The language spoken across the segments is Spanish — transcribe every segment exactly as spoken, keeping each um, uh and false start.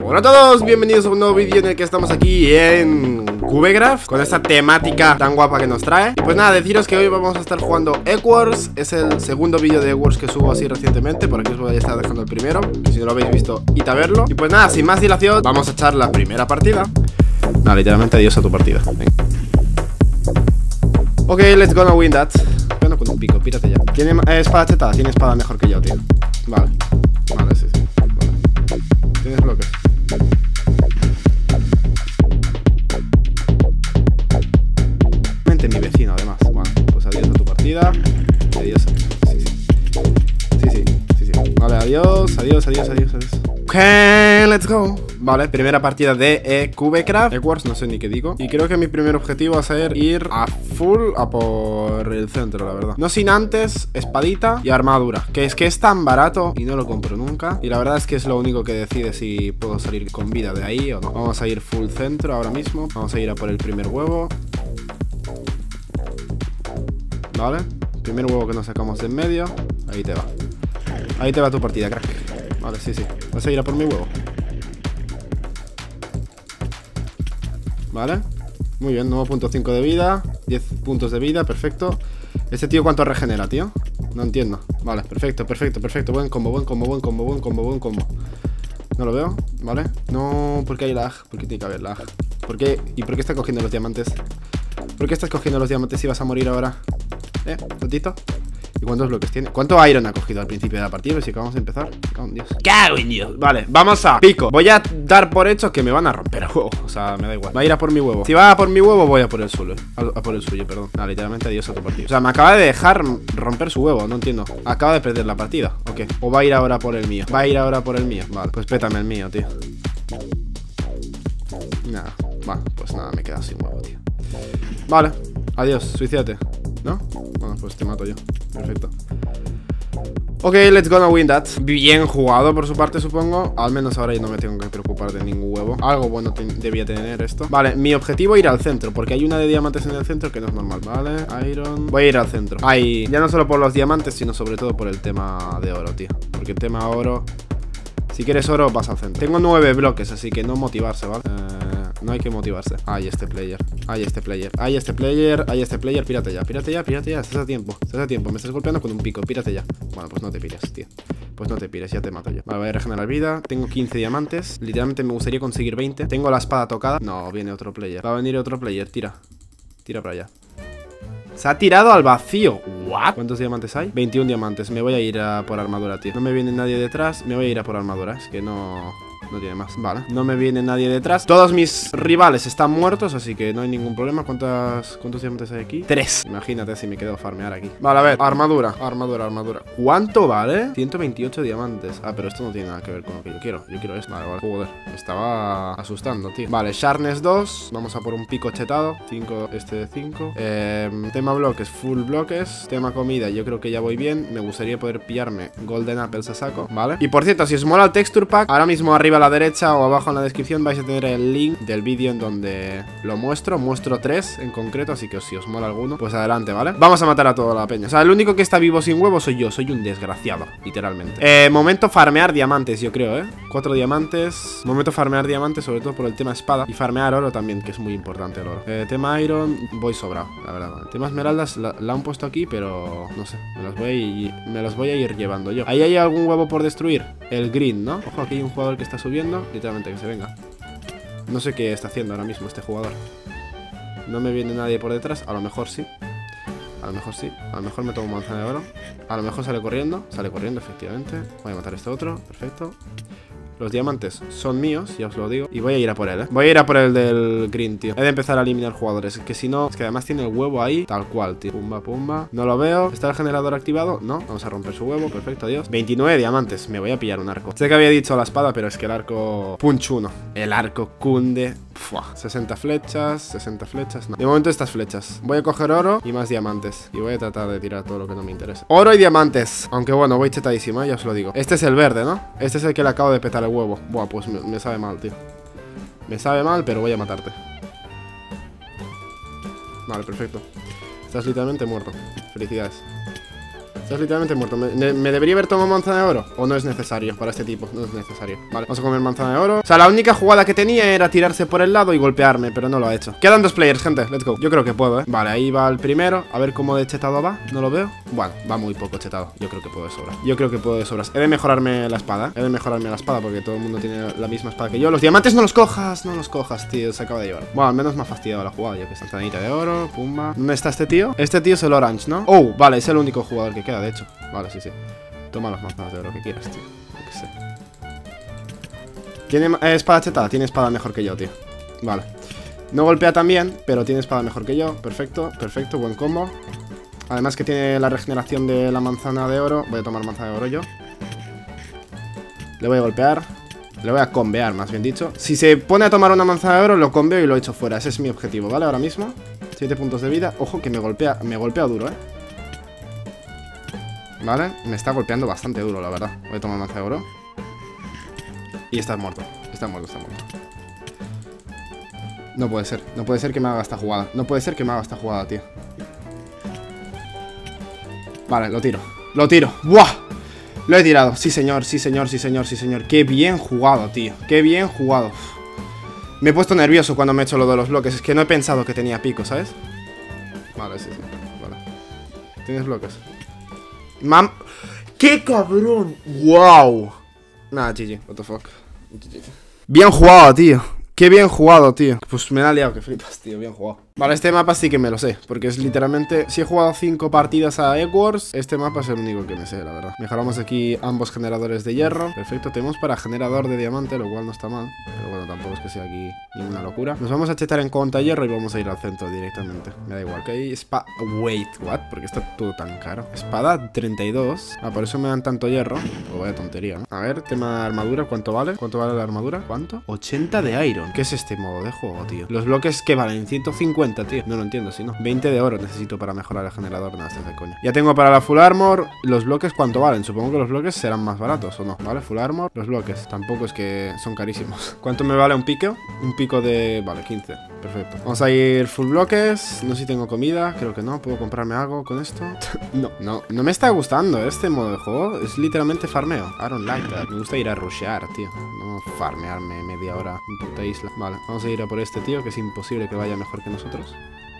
Hola a todos, bienvenidos a un nuevo vídeo en el que estamos aquí en Cubegraph, con esta temática tan guapa que nos trae. Pues nada, deciros que hoy vamos a estar jugando Eggwars. Es el segundo vídeo de Eggwars que subo así recientemente. Por aquí os voy a estar dejando el primero, que si no lo habéis visto, id a verlo. Y pues nada, sin más dilación, vamos a echar la primera partida. Nada, literalmente adiós a tu partida. Venga. Ok, let's gonna win that. Bueno, con un pico, pírate ya. ¿Tiene eh, espada chetada? Tiene espada mejor que yo, tío. Vale, vale, sí, sí. Vale. ¿Tienes bloques? Mente mi vecino, además. Bueno, pues adiós a tu partida. Adiós. Sí, sí. Sí, sí, sí, sí. Vale, adiós, adiós, adiós, adiós, adiós. Ok, let's go. Vale, primera partida de eh, Cubecraft Eggwars, no sé ni qué digo. Y creo que mi primer objetivo va a ser ir a full a por el centro, la verdad. No sin antes espadita y armadura, que es que es tan barato y no lo compro nunca. Y la verdad es que es lo único que decide si puedo salir con vida de ahí o no. Vamos a ir full centro ahora mismo. Vamos a ir a por el primer huevo. Vale, primer huevo que nos sacamos de en medio. Ahí te va. Ahí te va tu partida, crack. Vale, sí, sí. Vas a ir a por mi huevo. Vale, muy bien, nueve punto cinco de vida, diez puntos de vida, perfecto. ¿Este tío cuánto regenera, tío? No entiendo. Vale, perfecto, perfecto, perfecto. Buen combo, buen combo, buen combo, buen combo, buen combo. No lo veo, ¿vale? No, ¿por qué hay lag? ¿Por qué tiene que haber lag? ¿Por qué? ¿Y por qué está cogiendo los diamantes? ¿Por qué estás cogiendo los diamantes si vas a morir ahora? ¿Eh? ¿Totito? ¿Y cuántos bloques tiene? ¿Cuánto iron ha cogido al principio de la partida? Si acabamos de empezar. Cago en Dios. ¡Cago en Dios! Vale, vamos a pico. Voy a dar por hecho que me van a romper el huevo. O sea, me da igual. Va a ir a por mi huevo. Si va a por mi huevo, voy a por el suyo. A, a por el suyo, perdón. Ah, literalmente adiós a tu partida. O sea, me acaba de dejar romper su huevo. No entiendo. Acaba de perder la partida. Ok. O va a ir ahora por el mío. Va a ir ahora por el mío. Vale, pues pétame el mío, tío. Nada. Vale, pues nada, me he quedado sin huevo, tío. Vale. Adiós, suicídate. ¿No? Bueno, pues te mato yo. Perfecto. Ok, let's gonna win that. Bien jugado por su parte, supongo. Al menos ahora ya no me tengo que preocupar de ningún huevo. Algo bueno debía tener esto. Vale, mi objetivo es ir al centro, porque hay una de diamantes en el centro que no es normal. Vale, iron. Voy a ir al centro. Ahí, ya no solo por los diamantes, sino sobre todo por el tema de oro, tío. Porque el tema oro, si quieres oro, vas al centro. Tengo nueve bloques, así que no motivarse, ¿vale? Eh, no hay que motivarse. Hay este player, hay este player, hay este player, hay este player. Pírate ya, pírate ya, pírate ya. Estás a tiempo, estás a tiempo. Me estás golpeando con un pico, pírate ya. Bueno, pues no te pires, tío. Pues no te pires, ya te mato yo. Vale, voy a regenerar vida. Tengo quince diamantes. Literalmente me gustaría conseguir veinte. Tengo la espada tocada. No, viene otro player. Va a venir otro player, tira. Tira para allá. Se ha tirado al vacío. ¿What? ¿Cuántos diamantes hay? veintiún diamantes. Me voy a ir a por armadura, tío. No me viene nadie detrás. Me voy a ir a por armadura. Es que no... No tiene más, vale. No me viene nadie detrás. Todos mis rivales están muertos, así que no hay ningún problema. ¿Cuántas, ¿Cuántos diamantes hay aquí? Tres. Imagínate si me quedo a farmear aquí. Vale, a ver, armadura, armadura, armadura. ¿Cuánto vale? ciento veintiocho diamantes. Ah, pero esto no tiene nada que ver con lo que yo quiero. Yo quiero esto. Vale, vale. Joder, me estaba asustando, tío. Vale, Sharpness dos. Vamos a por un pico chetado. cinco, este de cinco. eh, Tema bloques, full bloques. Tema comida, yo creo que ya voy bien. Me gustaría poder pillarme Golden Apples a saco, ¿vale? Y por cierto, si os mola el Texture Pack, ahora mismo arriba a la derecha o abajo en la descripción vais a tener el link del vídeo en donde lo muestro. Muestro tres en concreto, así que si os mola alguno, pues adelante, ¿vale? Vamos a matar a toda la peña. O sea, el único que está vivo sin huevo soy yo. Soy un desgraciado, literalmente. eh, Momento farmear diamantes, yo creo, ¿eh? Cuatro diamantes. Momento farmear diamantes, sobre todo por el tema espada. Y farmear oro también, que es muy importante el oro. eh, Tema iron, voy sobrado, la verdad. El tema esmeraldas la, la han puesto aquí, pero no sé, me las voy a, me las voy a ir llevando yo. ¿Ahí hay algún huevo por destruir? El green, ¿no? Ojo, aquí hay un jugador que está subiendo. Literalmente, que se venga. No sé qué está haciendo ahora mismo este jugador. No me viene nadie por detrás. A lo mejor sí. A lo mejor sí. A lo mejor me tomo un manzana de oro. A lo mejor sale corriendo. Sale corriendo, efectivamente. Voy a matar a este otro. Perfecto. Los diamantes son míos, ya os lo digo. Y voy a ir a por él, ¿eh? Voy a ir a por el del green, tío. He de empezar a eliminar jugadores. Es que si no, es que además tiene el huevo ahí, tal cual, tío. Pumba, pumba. No lo veo. ¿Está el generador activado? No. Vamos a romper su huevo. Perfecto, adiós. veintinueve diamantes. Me voy a pillar un arco. Sé que había dicho la espada, pero es que el arco... Punch uno. El arco cunde. Fua. sesenta flechas, sesenta flechas. No. De momento estas flechas. Voy a coger oro y más diamantes. Y voy a tratar de tirar todo lo que no me interesa. Oro y diamantes. Aunque bueno, voy chetadísimo, ¿eh? Ya os lo digo. Este es el verde, ¿no? Este es el que le acabo de petar el huevo. Buah, pues me, me sabe mal, tío. Me sabe mal, pero voy a matarte. Vale, perfecto. Estás literalmente muerto. Felicidades. estás literalmente muerto. ¿Me, ¿Me debería haber tomado manzana de oro? ¿O no es necesario para este tipo? No es necesario. Vale, vamos a comer manzana de oro. O sea, la única jugada que tenía era tirarse por el lado y golpearme, pero no lo ha hecho. Quedan dos players, gente, let's go. Yo creo que puedo, ¿eh? Vale, ahí va el primero. A ver cómo de chetado va. No lo veo. Bueno, va muy poco chetado. Yo creo que puedo de sobra. Yo creo que puedo de sobras. He de mejorarme la espada, ¿eh? He de mejorarme la espada porque todo el mundo tiene la misma espada que yo. Los diamantes no los cojas, no los cojas, tío. Se acaba de llevar. Bueno, al menos me ha fastidiado la jugada. Yo que está manzanita de oro, pumba. ¿Dónde está este tío? Este tío es el orange, ¿no? Oh, vale, es el único jugador que queda, de hecho. Vale, sí, sí. Toma las manzanas de oro que quieras, tío. Yo qué sé. ¿Tiene eh, espada chetada? Tiene espada mejor que yo, tío. Vale. No golpea tan bien, pero tiene espada mejor que yo. Perfecto, perfecto, buen combo. Además que tiene la regeneración de la manzana de oro. Voy a tomar manzana de oro yo. Le voy a golpear. Le voy a combear, más bien dicho. Si se pone a tomar una manzana de oro, lo combeo y lo echo fuera. Ese es mi objetivo, ¿vale? Ahora mismo. siete puntos de vida. Ojo que me golpea, me golpea duro, ¿eh? Vale, me está golpeando bastante duro, la verdad. Voy a tomar manzana de oro. Y está muerto. Está muerto, está muerto. No puede ser, no puede ser que me haga esta jugada. No puede ser que me haga esta jugada, tío. Vale, lo tiro. Lo tiro. ¡Buah! Lo he tirado. Sí, señor, sí, señor, sí, señor, sí, señor. Qué bien jugado, tío. Qué bien jugado. Me he puesto nervioso cuando me he hecho lo de los bloques. Es que no he pensado que tenía pico, ¿sabes? Vale, sí, sí. Vale. ¿Tienes bloques? Mam... ¡Qué cabrón! ¡Wow! Nada, G G. What the fuck. G G. Bien jugado, tío. Qué bien jugado, tío. Pues me ha liado que flipas, tío. Bien jugado. Vale, este mapa sí que me lo sé. Porque es literalmente... Si he jugado cinco partidas a Egg Wars, este mapa es el único que me sé, la verdad. Mejoramos aquí ambos generadores de hierro. Perfecto. Tenemos para generador de diamante, lo cual no está mal. Pero bueno, tampoco es que sea aquí ninguna locura. Nos vamos a chetar en contra hierro y vamos a ir al centro directamente. Me da igual. Que hay espada... Wait, what? Porque está todo tan caro. Espada treinta y dos. Ah, por eso me dan tanto hierro. Pues vaya tontería, ¿no? A ver, tema de armadura. ¿Cuánto vale? ¿Cuánto vale la armadura? ¿Cuánto? ochenta de iron. ¿Qué es este modo de juego, tío? Los bloques que valen ciento cincuenta, tío. No lo entiendo, si no. veinte de oro necesito para mejorar el generador. Nada, esto es de coña. Ya tengo para la full armor. Los bloques, ¿cuánto valen? Supongo que los bloques serán más baratos, ¿o no? Vale, full armor. Los bloques. Tampoco es que son carísimos. ¿Cuánto me vale un pico? Un pico de... Vale, quince. Perfecto. Vamos a ir full bloques. No sé si tengo comida. Creo que no. ¿Puedo comprarme algo con esto? No, no. No me está gustando este modo de juego. Es literalmente farmeo. I don't like that. Me gusta ir a rushear, tío. No farmearme media hora en puta isla. Vale, vamos a ir a por este tío, que es imposible que vaya mejor que nosotros.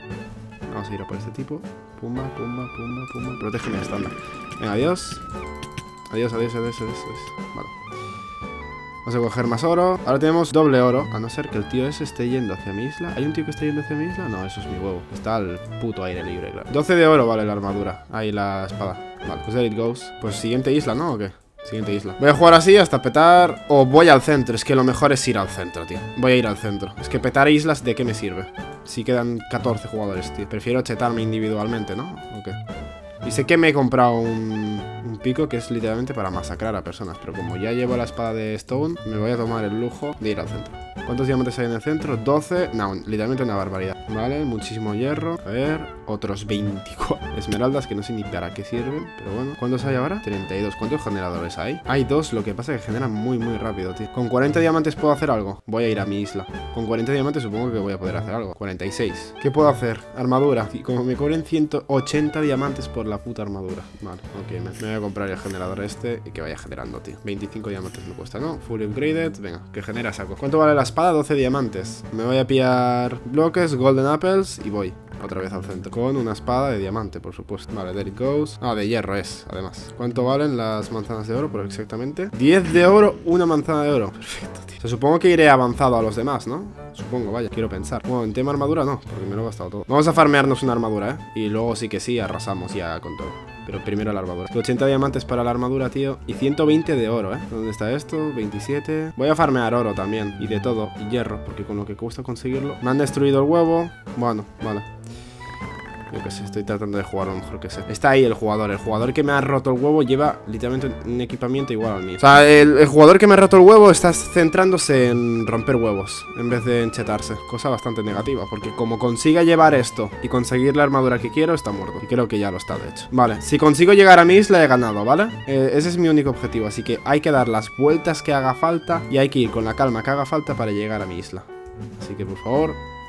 Vamos a ir a por este tipo. Pumba, pumba, pumba, pumba. Protégeme, estándar. Venga, adiós. Adiós, adiós, adiós, adiós, adiós. Vale. Vamos a coger más oro. Ahora tenemos doble oro. A no ser que el tío ese esté yendo hacia mi isla. ¿Hay un tío que está yendo hacia mi isla? No, eso es mi huevo. Está al puto aire libre, claro. doce de oro vale la armadura. Ahí la espada. Vale, pues there it goes. Pues siguiente isla, ¿no? ¿O qué? Siguiente isla. Voy a jugar así hasta petar. O voy al centro. Es que lo mejor es ir al centro, tío. Voy a ir al centro. Es que petar islas, ¿de qué me sirve? Si quedan catorce jugadores, tío. Prefiero chetarme individualmente, ¿no? ¿O qué? Y sé que me he comprado un, un pico que es literalmente para masacrar a personas. Pero como ya llevo la espada de Stone, me voy a tomar el lujo de ir al centro. ¿Cuántos diamantes hay en el centro? doce. No, literalmente una barbaridad. Vale, muchísimo hierro. A ver, otros veinticuatro esmeraldas que no sé ni para qué sirven. Pero bueno, ¿cuántos hay ahora? treinta y dos. ¿Cuántos generadores hay? Hay dos, lo que pasa es que generan muy, muy rápido, tío. ¿Con cuarenta diamantes puedo hacer algo? Voy a ir a mi isla. Con cuarenta diamantes supongo que voy a poder hacer algo. cuarenta y seis. ¿Qué puedo hacer? Armadura. Y como me cobren ciento ochenta diamantes por la puta armadura. Vale, ok, me, me voy a comprar el generador este y que vaya generando, tío. veinticinco diamantes me cuesta, ¿no? Full upgraded. Venga, que genera saco. ¿Cuánto vale la espada? doce diamantes. Me voy a pillar bloques, golden apples y voy otra vez al centro. Con una espada de diamante, por supuesto. Vale, there it goes. Ah, de hierro es, además. ¿Cuánto valen las manzanas de oro? Por exactamente diez de oro, una manzana de oro. Perfecto, tío. O sea, supongo que iré avanzado a los demás, ¿no? Supongo, vaya, quiero pensar. Bueno, en tema armadura no, porque me lo he gastado todo. Vamos a farmearnos una armadura, ¿eh? Y luego sí que sí, arrasamos ya con todo. Pero primero la armadura. ochenta diamantes para la armadura, tío. Y ciento veinte de oro, ¿eh? ¿Dónde está esto? veintisiete. Voy a farmear oro también. Y de todo. Y hierro, porque con lo que cuesta conseguirlo. Me han destruido el huevo. Bueno, vale. Yo qué sé, estoy tratando de jugar lo mejor que sé. Está ahí el jugador. El jugador que me ha roto el huevo lleva literalmente un equipamiento igual al mío. O sea, el, el jugador que me ha roto el huevo está centrándose en romper huevos en vez de enchetarse. Cosa bastante negativa, porque como consiga llevar esto y conseguir la armadura que quiero, está muerto. Y creo que ya lo está, de hecho. Vale, si consigo llegar a mi isla he ganado, ¿vale? Eh, ese es mi único objetivo, así que hay que dar las vueltas que haga falta y hay que ir con la calma que haga falta para llegar a mi isla. Así que, por favor...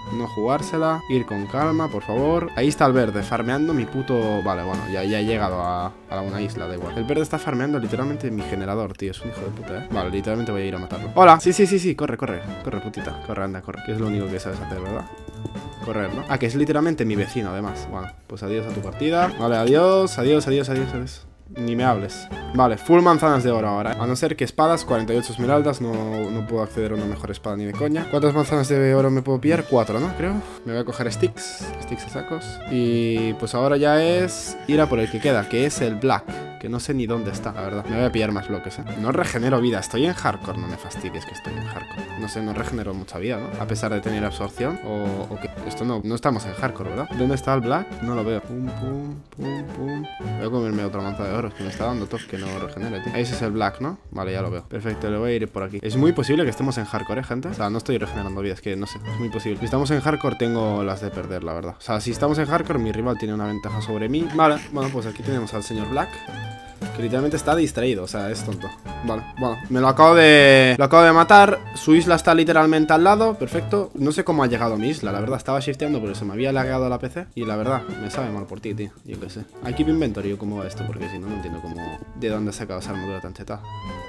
No jugársela. Ir con calma, por favor. Ahí está el verde, farmeando mi puto... Vale, bueno, ya, ya he llegado a, a una isla, da igual. El verde está farmeando literalmente mi generador, tío. Es un hijo de puta, ¿eh? Vale, literalmente voy a ir a matarlo. Hola. Sí, sí, sí, sí. Corre, corre. Corre, putita. Corre, anda, corre. Que es lo único que sabes hacer, ¿verdad? Correr, ¿no? Ah, que es literalmente mi vecino, además. Bueno, pues adiós a tu partida. Vale, adiós, adiós, adiós, adiós, adiós. Ni me hables. Vale, full manzanas de oro ahora, ¿eh? A no ser que espadas, cuarenta y ocho esmeraldas. No, no puedo acceder a una mejor espada ni de coña. ¿Cuántas manzanas de oro me puedo pillar? Cuatro, ¿no? Creo. Me voy a coger sticks. Sticks a sacos. Y pues ahora ya es ir a por el que queda, que es el black. Que no sé ni dónde está, la verdad. Me voy a pillar más bloques, ¿eh? No regenero vida. Estoy en hardcore. No me fastidies que estoy en hardcore. No sé, no regenero mucha vida, ¿no? A pesar de tener absorción. O, o que... Esto no, no estamos en hardcore, ¿verdad? ¿Dónde está el black? No lo veo. Pum, pum, pum, pum. Voy a comerme otra manzana de oro. Que me está dando top que no regenere, tío. Ese es el black, ¿no? Vale, ya lo veo. Perfecto, le voy a ir por aquí. Es muy posible que estemos en hardcore, ¿eh, gente? O sea, no estoy regenerando vida. Es que no sé. Es muy posible. Si estamos en hardcore, tengo las de perder, la verdad. O sea, si estamos en hardcore, mi rival tiene una ventaja sobre mí. Vale, bueno, pues aquí tenemos al señor Black. Que literalmente está distraído, o sea, es tonto. Vale, bueno, me lo acabo de... Lo acabo de matar. Su isla está literalmente al lado, perfecto. No sé cómo ha llegado a mi isla, la verdad. Estaba shifteando porque se me había lagueado la P C. Y la verdad, me sabe mal por ti, tío. Yo qué sé. Hay que inventory cómo va esto, porque si no, no entiendo cómo... De dónde ha sacado esa armadura tan cheta.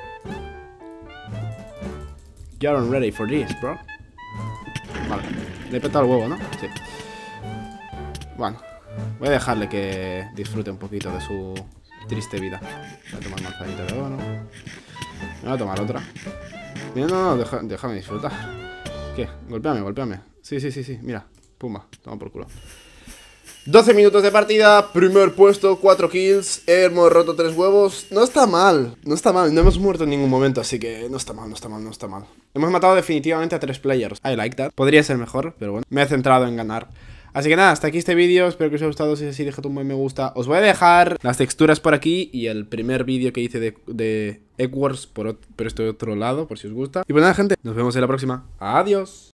You aren't ready for this, bro. Vale, le he petado el huevo, ¿no? Sí. Bueno, voy a dejarle que disfrute un poquito de su... triste vida. Voy a tomar manzanita de oro. Me voy a tomar otra. Mira, no, no, deja, déjame disfrutar. ¿Qué? Golpéame, golpéame. Sí, sí, sí, sí. Mira. Pumba. Toma por culo. doce minutos de partida. Primer puesto. cuatro kills. Hemos roto tres huevos. No está mal. No está mal. No hemos muerto en ningún momento. Así que no está mal, no está mal, no está mal. Hemos matado definitivamente a tres players. I like that. Podría ser mejor, pero bueno. Me he centrado en ganar. Así que nada, hasta aquí este vídeo, espero que os haya gustado, si es así, dejad un buen me gusta. Os voy a dejar las texturas por aquí y el primer vídeo que hice de, de Egg Wars por, por este otro lado, por si os gusta. Y pues nada, gente, nos vemos en la próxima. Adiós.